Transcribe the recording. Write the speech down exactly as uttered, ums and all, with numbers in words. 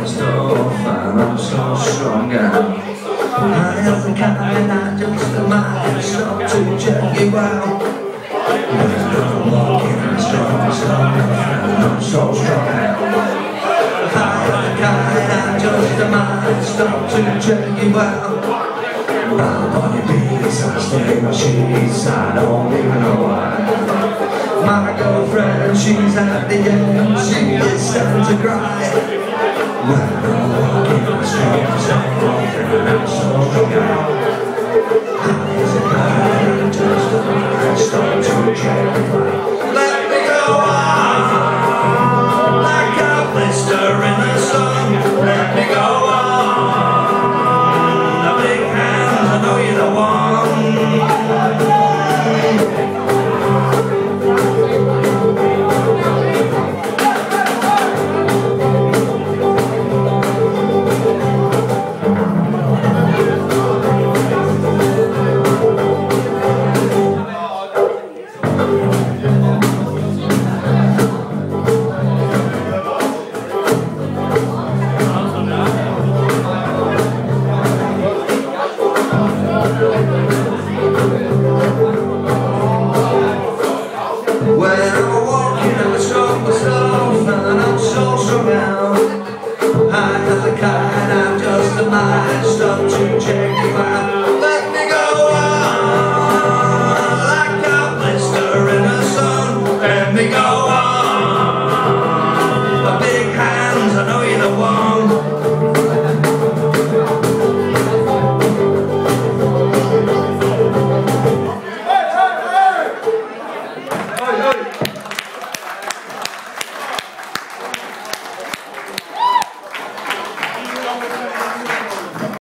my stuff and I'm so strung out. I am the kind I just might stop to check you out. When I'm walking and strong stuff and I'm so strung out. I am the kind I just might stop to check you out. I'm on your beats, I stay my sheets, I don't even know why. My girlfriend, she's at the end, she is starting to cry. When I'm walking the streets, I'm walking and I'm so strung out. How is it that I just I start to check the fire? Let me go on, like a blister in the sun. Let me go on, a big hand, I know you're the one. When I'm walking and I strong myself and I'm so strung out. I am the kind I'm just a mind stop to check you out.